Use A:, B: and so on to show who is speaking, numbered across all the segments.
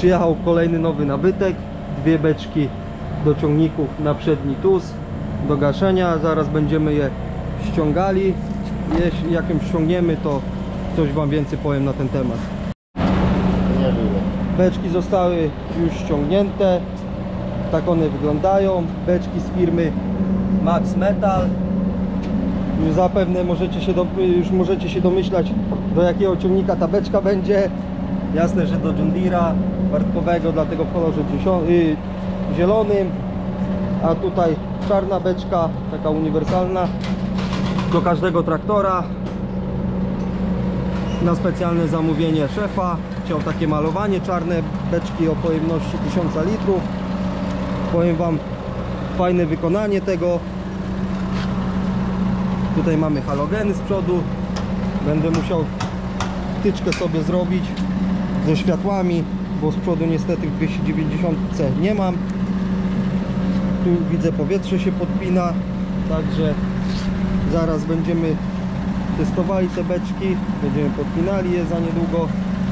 A: Przyjechał kolejny nowy nabytek, dwie beczki do ciągników na przedni tuz do gaszenia. Zaraz będziemy je ściągali. Jeśli jak ją ściągniemy, to coś wam więcej powiem na ten temat.
B: Nie było.
A: Beczki zostały już ściągnięte, tak one wyglądają. Beczki z firmy Max Metal. Już zapewne już możecie się domyślać, do jakiego ciągnika ta beczka będzie. Jasne, że do John Deere'a wartkowego, dlatego w kolorze zielonym. A tutaj czarna beczka, taka uniwersalna do każdego traktora. Na specjalne zamówienie szefa chciał takie malowanie, czarne beczki o pojemności 1000 litrów. Powiem wam, fajne wykonanie tego. Tutaj mamy halogeny z przodu. Będę musiał wtyczkę sobie zrobić ze światłami, bo z przodu niestety w 290 nie mam. Tu widzę, powietrze się podpina, także zaraz będziemy testowali te beczki, będziemy podpinali je za niedługo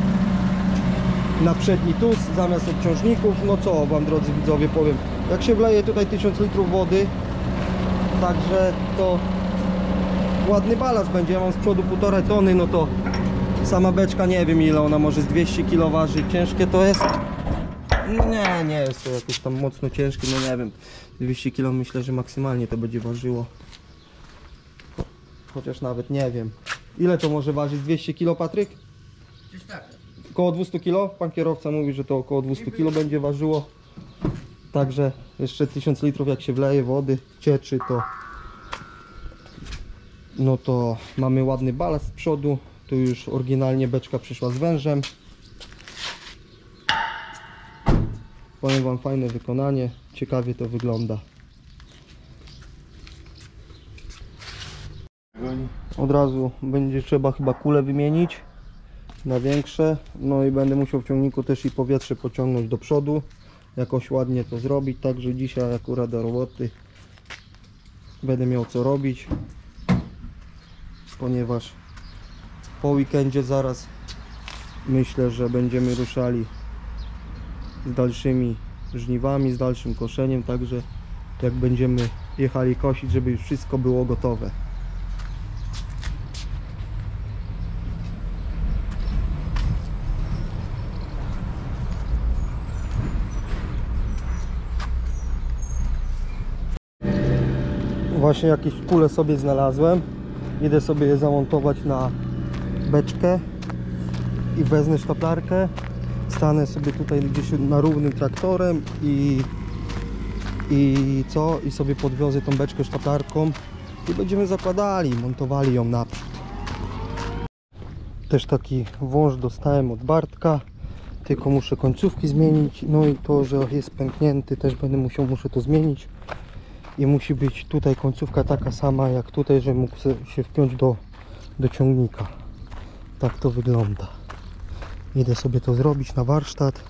A: na przedni tuz zamiast obciążników. No co wam, drodzy widzowie, powiem, jak się wleje tutaj 1000 litrów wody, także to ładny balast będzie. Ja mam z przodu 1,5 tony, no to sama beczka nie wiem ile ona może z 200 kg waży. Ciężkie to jest? Nie jest to jakieś tam mocno ciężkie, no nie wiem, 200 kg myślę, że maksymalnie to będzie ważyło. Chociaż nawet nie wiem. Ile to może ważyć? 200 kg, Patryk?
B: Gdzieś tak.
A: Około 200 kg? Pan kierowca mówi, że to około 200 kg będzie ważyło. Także jeszcze 1000 litrów jak się wleje wody, cieczy, to no to mamy ładny balast z przodu. Tu już oryginalnie beczka przyszła z wężem. Powiem wam, fajne wykonanie, ciekawie to wygląda. Od razu będzie trzeba chyba kule wymienić na większe. No i będę musiał w ciągniku też i powietrze pociągnąć do przodu, jakoś ładnie to zrobić. Także dzisiaj akurat do roboty będę miał co robić, ponieważ po weekendzie zaraz myślę, że będziemy ruszali z dalszymi żniwami, z dalszym koszeniem. Także jak będziemy jechali kosić, żeby już wszystko było gotowe. Właśnie jakieś kule sobie znalazłem. Idę sobie je zamontować na beczkę i wezmę sztaplarkę. Stanę sobie tutaj gdzieś na równym traktorem i sobie podwiozę tą beczkę sztaplarką i będziemy zakładali, montowali ją naprzód. Też taki wąż dostałem od Bartka, tylko muszę końcówki zmienić. No i to, że jest pęknięty, też muszę to zmienić. I musi być tutaj końcówka taka sama jak tutaj, że mógł się wpiąć do ciągnika. Tak to wygląda. Idę sobie to zrobić na warsztat.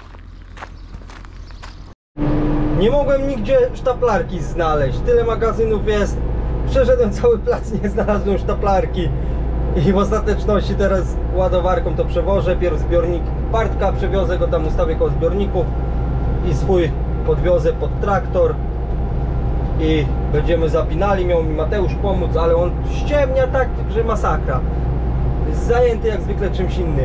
A: Nie mogłem nigdzie sztaplarki znaleźć. Tyle magazynów jest. Przeszedłem cały plac, nie znalazłem sztaplarki. I w ostateczności teraz ładowarką to przewożę. Pierw zbiornik Bartka, przewiozę go tam, ustawię koło zbiorników i swój podwiozę pod traktor. I będziemy zapinali, miał mi Mateusz pomóc, ale on ściemnia tak, że masakra. Jest zajęty jak zwykle czymś innym.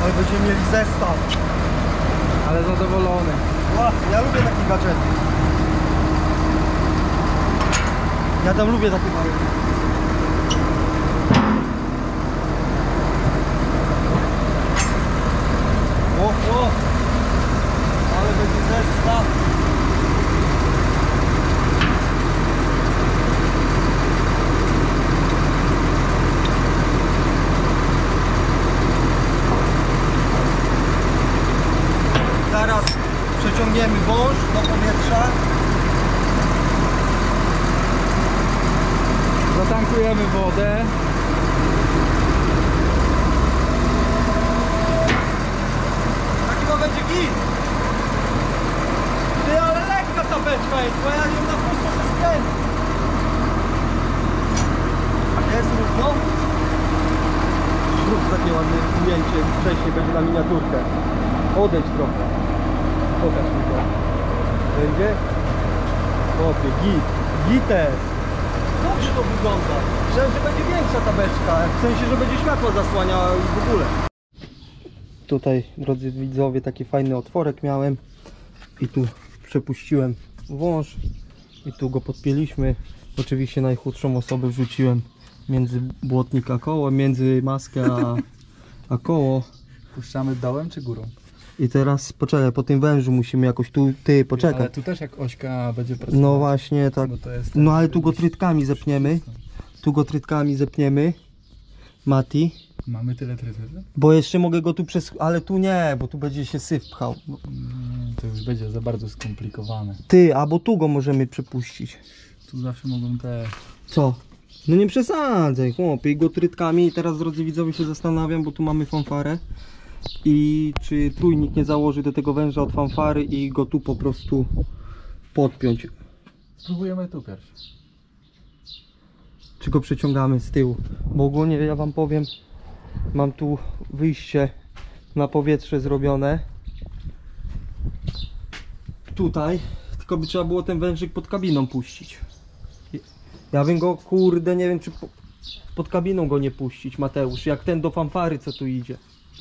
A: Ale będziemy mieli zestaw.
C: Ale zadowolony.
A: Ja lubię takie gadżety. Ja tam lubię takie małe. O! Ale będzie zestaw. Zaraz przeciągniemy wąż do powietrza.
C: Zatankujemy wodę.
A: Tak chyba będzie git. Ty, ale lekka ta beczka jest, bo ja ją na prosto się skręcę. Jest równo? Zrób takie ładne ujęcie, wcześniej będzie na miniaturkę. Odejdź trochę. Pokaż mi to. Będzie? Chłopie, git. Gites. Dobrze to wygląda. Myślałem, że będzie większa ta beczka. W sensie, że będzie światło zasłaniała i w ogóle. Tutaj, drodzy widzowie, taki fajny otworek miałem. I tu przepuściłem wąż. I tu go podpięliśmy. Oczywiście najchudszą osobę wrzuciłem między błotnik a koło, między maskę a koło.
C: Puszczamy dołem czy górą?
A: I teraz poczekaj, po tym wężu musimy jakoś tu, ty poczekaj.
C: Ale tu też jak ośka będzie pracować.
A: No właśnie, tak.
C: Bo to jest
A: No ale tu go trytkami zepniemy. Tu go trytkami zepniemy. Mati.
C: Mamy tyle trytyty?
A: Bo jeszcze mogę go tu ale tu nie, bo tu będzie się syf pchał.
C: To już będzie za bardzo skomplikowane.
A: Ty, albo tu go możemy przepuścić.
C: Tu zawsze mogą te...
A: Co? No nie przesadzaj, chłopie, i go trytkami. I teraz, drodzy widzowie, się zastanawiam, bo tu mamy fanfarę. I czy trójnik nie założy do tego węża od fanfary i go tu po prostu podpiąć.
C: Spróbujemy tu pierwszy.
A: Czy go przeciągamy z tyłu? Bo ogólnie ja wam powiem, mam tu wyjście na powietrze zrobione. Tutaj, tylko by trzeba było ten wężyk pod kabiną puścić. Ja bym go, kurde, nie wiem czy pod kabiną go nie puścić, Mateusz, jak ten do fanfary co tu idzie.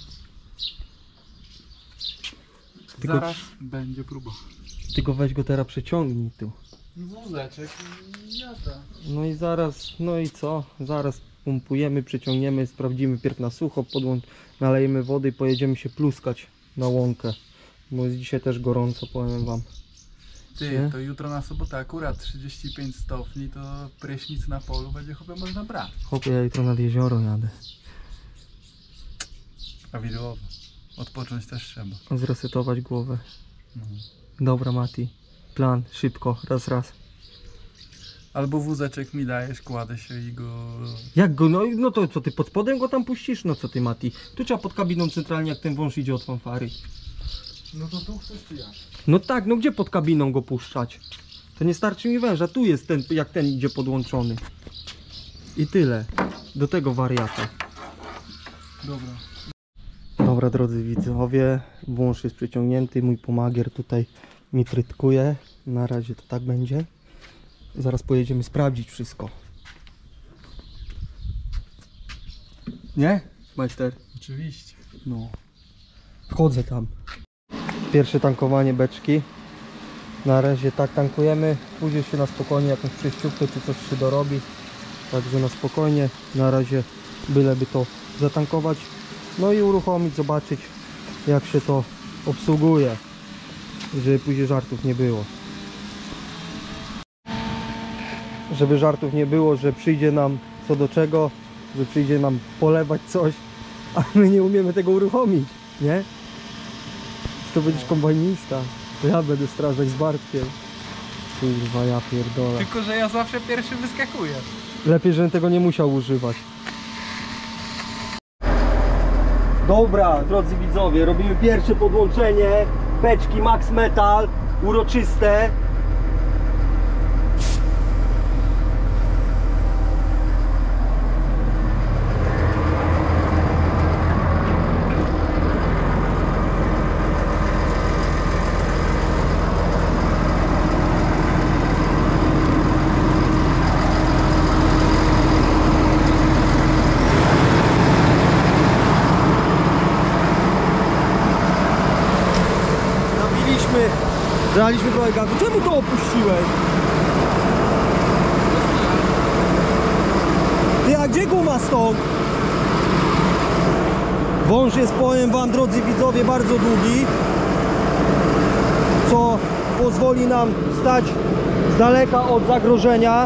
A: Tylko,
C: Zaraz będzie próba.
A: tylko weź go teraz przeciągnij tu.
C: Wózeczek i jazda.
A: No i zaraz, no i co? Zaraz pompujemy, przeciągniemy, sprawdzimy pierw na sucho, nalejemy wody i pojedziemy się pluskać na łąkę. Bo jest dzisiaj też gorąco, powiem wam.
C: Ty,
A: Nie?
C: to jutro na sobotę akurat 35 stopni, to prysznic na polu będzie chyba można brać.
A: Chłopie, ja jutro nad jezioro jadę.
C: Prawidłowo. Odpocząć też trzeba.
A: Zresetować głowę.
C: Mhm.
A: Dobra, Mati. Plan, szybko, raz.
C: Albo wózeczek mi dajesz, kładę się i go...
A: Jak go, no to co ty, pod spodem go tam puścisz? No co ty, Mati? Tu trzeba pod kabiną centralnie, jak ten wąż idzie od fanfary.
C: No to tu chcesz czy ja?
A: No tak, no gdzie pod kabiną go puszczać? To nie starczy mi węża, tu jest ten, jak ten idzie podłączony. I tyle. Do tego wariata.
C: Dobra.
A: Dobra, drodzy widzowie, wąż jest przeciągnięty, mój pomagier tutaj mi trytkuje. Na razie to tak będzie. Zaraz pojedziemy sprawdzić wszystko. Nie? Majster?
C: Oczywiście.
A: No. Wchodzę tam. Pierwsze tankowanie beczki. Na razie tak tankujemy. Później się na spokojnie jakąś przejściówkę czy coś się dorobi. Także na spokojnie. Na razie byleby to zatankować. No i uruchomić, zobaczyć jak się to obsługuje. Żeby później żartów nie było. Żeby żartów nie było, że przyjdzie nam co do czego, że przyjdzie nam polewać coś, a my nie umiemy tego uruchomić, nie? To będziesz kombajnista, to ja będę strażak z Bartkiem. Kurwa, ja pierdolę.
C: Tylko, że ja zawsze pierwszy wyskakuję.
A: Lepiej, żebym tego nie musiał używać. Dobra, drodzy widzowie, robimy pierwsze podłączenie beczki Max Metal, uroczyste. Daliśmy trochę gazu. Czemu to opuściłeś? Ty, a gdzie guma stąd? Wąż jest, powiem wam, drodzy widzowie, bardzo długi, co pozwoli nam stać z daleka od zagrożenia.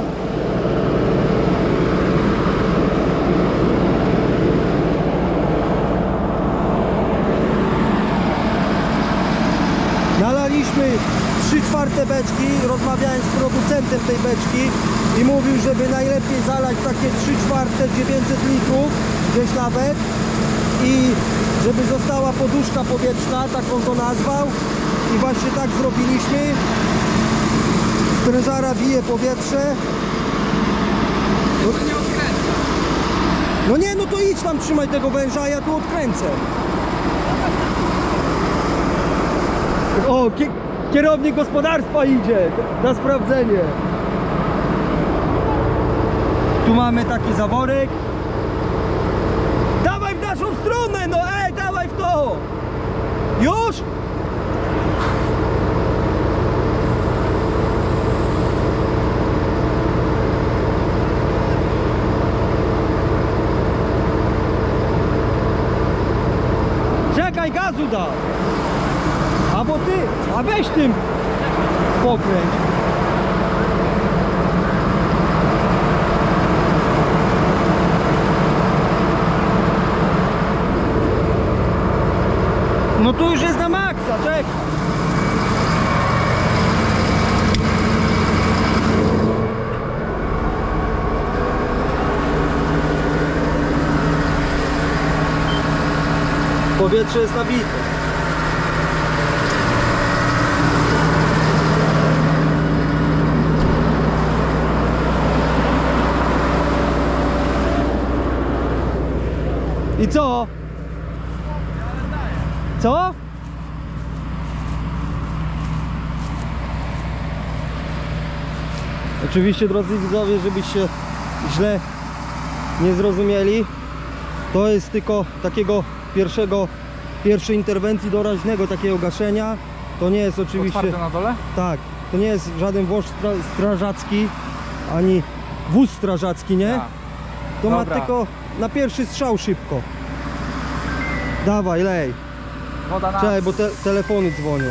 A: Nalaliśmy 3/4 beczki, rozmawiałem z producentem tej beczki i mówił, żeby najlepiej zalać takie 3/4, 900 litrów, gdzieś nawet, i żeby została poduszka powietrzna, tak on to nazwał, i właśnie tak zrobiliśmy. Sprężara bije powietrze.
C: To nie odkręca.
A: No nie, no to idź tam, trzymaj tego węża, a ja tu odkręcę. O, kierownik gospodarstwa idzie na sprawdzenie. Tu mamy taki zaworek. Dawaj w naszą stronę, no dawaj w to. Już? Czekaj, gazu da. A bo ty, a weź tym pokręć. No tu już jest na maksa, czekaj. Powietrze jest nabite. I co? Co? Oczywiście, drodzy widzowie, żebyście źle nie zrozumieli, to jest tylko takiego pierwszej interwencji doraźnego takiego gaszenia. To nie jest oczywiście...
C: Otwarte na dole?
A: Tak, to nie jest żaden wąż strażacki, ani wóz strażacki, nie?
C: Ja.
A: To ma
C: Dobra.
A: tylko na pierwszy strzał szybko. Dawaj, lej.
C: Woda na...
A: Czekaj, bo telefony dzwonią.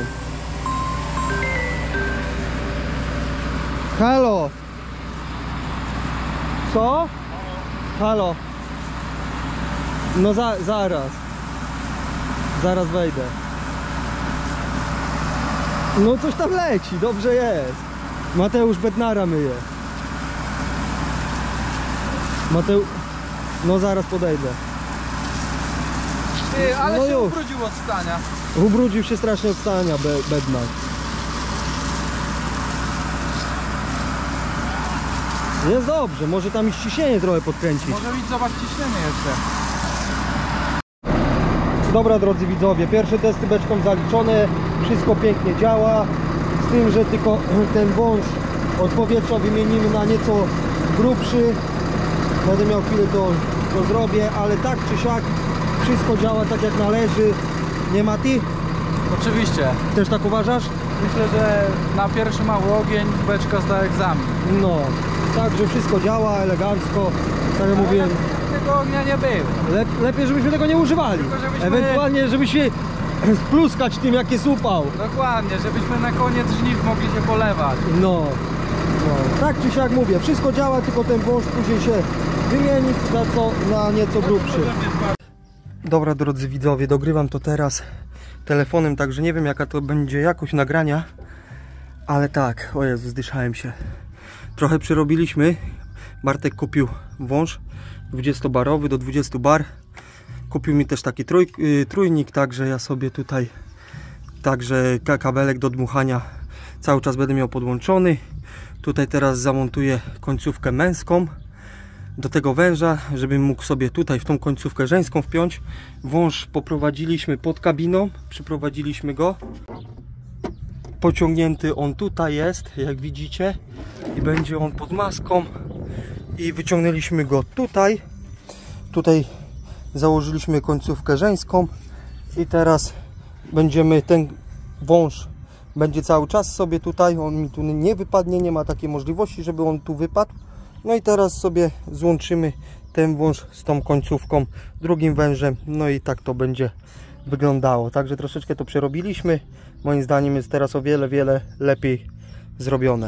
A: Halo? Co? Halo? No zaraz. Zaraz wejdę. No coś tam leci, dobrze jest. Mateusz Bednara myje. No zaraz podejdę.
C: Ty, ale
A: No
C: się
A: już.
C: ubrudził od stania.
A: Ubrudził się strasznie od stania Bednar. Jest dobrze, może tam i ciśnienie trochę podkręcić.
C: Może być, zobacz ciśnienie jeszcze.
A: Dobra, drodzy widzowie, pierwsze testy beczką zaliczone, wszystko pięknie działa, z tym, że tylko ten wąż od powietrza wymienimy na nieco grubszy. Będę miał chwilę, to zrobię, ale tak czy siak wszystko działa tak jak należy. Nie ma ty?
C: Oczywiście.
A: Też tak uważasz?
C: Myślę, że na pierwszy mały ogień beczka zda egzamin.
A: No, także wszystko działa elegancko, tak jak mówiłem.
C: Tego ognia nie było.
A: Lepiej, żebyśmy tego nie używali.
C: Tylko żebyśmy-
A: Ewentualnie, żebyśmy spluskać tym, jak jest upał.
C: Dokładnie, żebyśmy na koniec żniw mogli się polewać.
A: No, tak czy siak mówię, wszystko działa, tylko ten wąż później się wymieni na nieco grubszy. Dobra, drodzy widzowie, dogrywam to teraz telefonem, także nie wiem, jaka to będzie jakość nagrania, ale tak, o Jezu, zdyszałem się. Trochę przerobiliśmy. Bartek kupił wąż 20-barowy do 20 bar. Kupił mi też taki trójnik, także ja sobie tutaj kabelek do dmuchania cały czas będę miał podłączony. Tutaj teraz zamontuję końcówkę męską do tego węża, żebym mógł sobie tutaj w tą końcówkę żeńską wpiąć. Wąż poprowadziliśmy pod kabiną, przyprowadziliśmy go. Pociągnięty on tutaj jest, jak widzicie, i będzie on pod maską. I wyciągnęliśmy go tutaj. Tutaj założyliśmy końcówkę żeńską i teraz będziemy ten wąż będzie cały czas sobie tutaj, on mi tu nie wypadnie, nie ma takiej możliwości, żeby on tu wypadł. No i teraz sobie złączymy ten wąż z tą końcówką, drugim wężem, no i tak to będzie wyglądało. Także troszeczkę to przerobiliśmy, moim zdaniem jest teraz o wiele, wiele lepiej zrobione.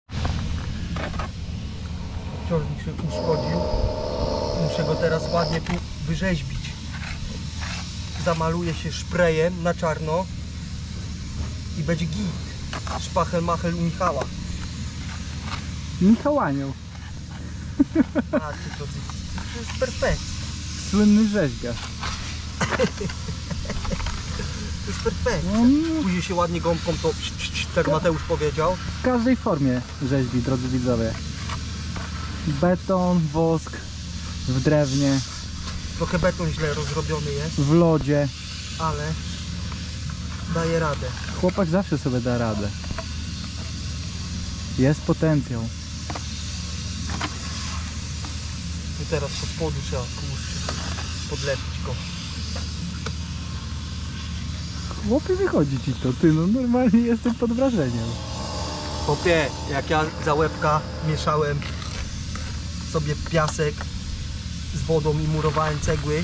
A: Ciągnik się uszkodził, muszę go teraz ładnie tu wyrzeźbić. Zamaluję się szprejem na czarno i będzie git. Szpachel machel u Michała.
C: Michał Anioł,
A: A, to jest perfekt.
C: słynny rzeźbiarz.
A: To jest perfekt.
C: No,
A: Później się ładnie gąbką to, tak Mateusz powiedział.
C: w każdej formie rzeźbi, drodzy widzowie. Beton, wosk, w drewnie,
A: Trochę beton źle rozrobiony jest,
C: w lodzie.
A: ale daje radę.
C: Chłopak zawsze sobie da radę. Jest potencjał.
A: Tu teraz pod spodu trzeba kurczę, podlepić go.
C: Chłopie, wychodzi ci to, ty, no normalnie jestem pod wrażeniem.
A: Chłopie, jak ja za łebka mieszałem sobie piasek z wodą i murowałem cegły,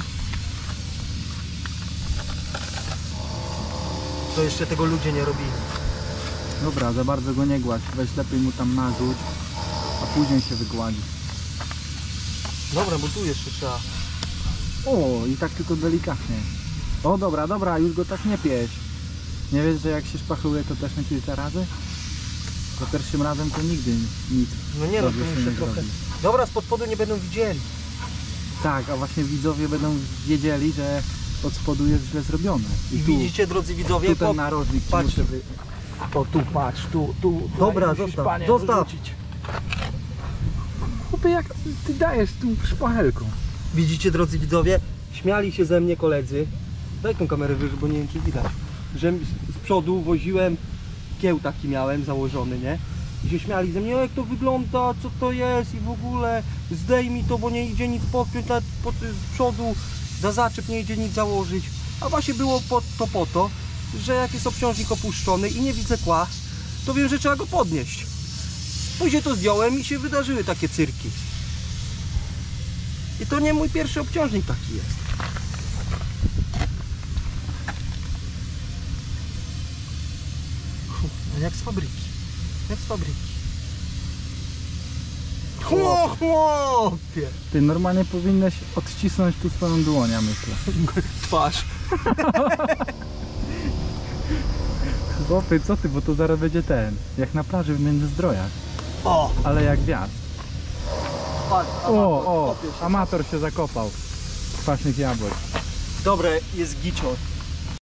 A: to jeszcze tego ludzie nie robili.
C: Dobra, za bardzo go nie gładź, weź lepiej mu tam narzuć, a później się wygładzi.
A: Dobra, bo tu jeszcze trzeba.
C: O, i tak tylko delikatnie. O, dobra, dobra, już go tak nie pieś. Nie wiesz, że jak się szpachluje, to też na kilka razy? Za pierwszym razem to nigdy nic.
A: No nie no,
C: dobrze
A: tu
C: się
A: muszę
C: nie
A: trochę.
C: zrobi.
A: Dobra, spod spodu nie będą widzieli.
C: Tak, a właśnie widzowie będą wiedzieli, że od spodu jest źle zrobione.
A: I widzicie, drodzy widzowie,
C: tu ten narożnik ci
A: patrz.
C: muszę O, tu patrz, tu.
A: Dobra,
C: musisz,
A: zostaw,
C: panie,
A: zostaw.
C: wyrzucić. Chłopie, jak ty dajesz tu szpachelką.
A: Widzicie, drodzy widzowie, śmiali się ze mnie koledzy. Daj tą kamerę wyżej, bo nie wiem czy widać. Że z przodu woziłem, kieł taki miałem założony, nie? I się śmiali ze mnie, o, jak to wygląda, co to jest i w ogóle zdejmij to, bo nie idzie nic podpiąć z przodu, za zaczep nie idzie nic założyć. A właśnie było po to, że jak jest obciążnik opuszczony i nie widzę kła, to wiem, że trzeba go podnieść. Później to zdjąłem i się wydarzyły takie cyrki. I to nie mój pierwszy obciążnik taki jest. Jak z fabryki. Jak z fabryki. Chłopie!
C: Ty normalnie powinieneś odcisnąć tu swoją dłoń, ja myślę.
A: Twarz.
C: Chłopy, co ty, bo to zaraz będzie ten. Jak na plaży w Międzyzdrojach.
A: O!
C: Ale jak wiatr.
A: Patrz,
C: O, amator się zakopał. Kwaśnych jabłek.
A: Dobre, jest gicior.